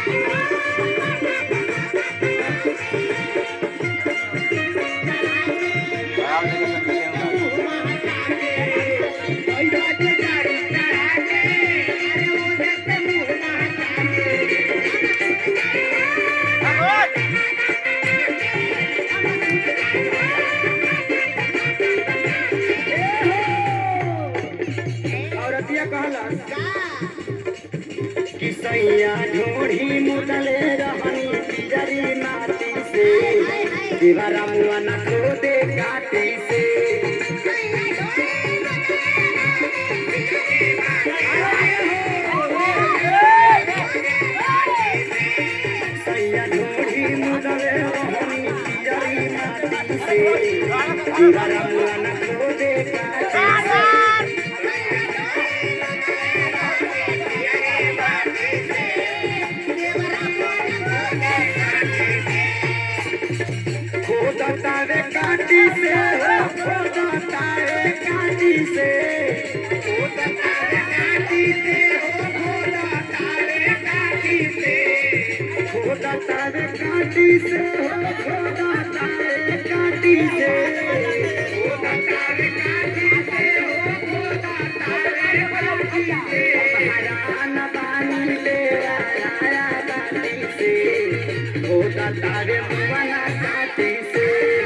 किसैया ढोढ़ी मुदले रहनी पिजरी माटी से दीवारा मुआ न खोदे काटी से सैया ढोढ़ी मुदले रहनी पिजरी माटी से दीवारा मुआ न खोदे काटी से खोदतावे काटी से खोदतावे काटी से खोदतावे काटी से खोदतावे काटी से खोदतावे काटी से खोदतावे काटी से खोदतावे काटी से खोदतावे काटी से हरान बानी ले आया काटी से खोदतावे मुआना काटी से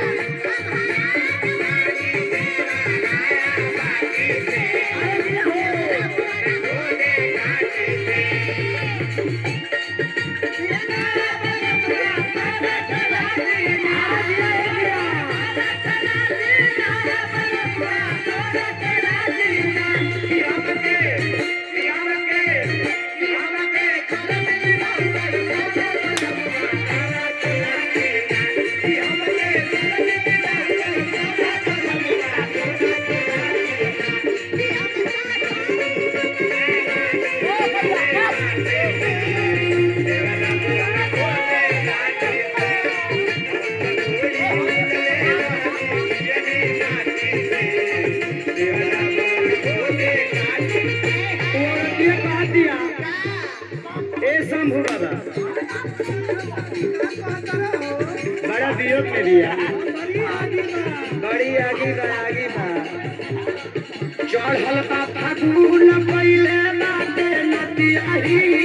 बड़ा वियोग में दिया बड़ी आगी बा चढ़ल बा फागुन पहिले बाटे नदिया ही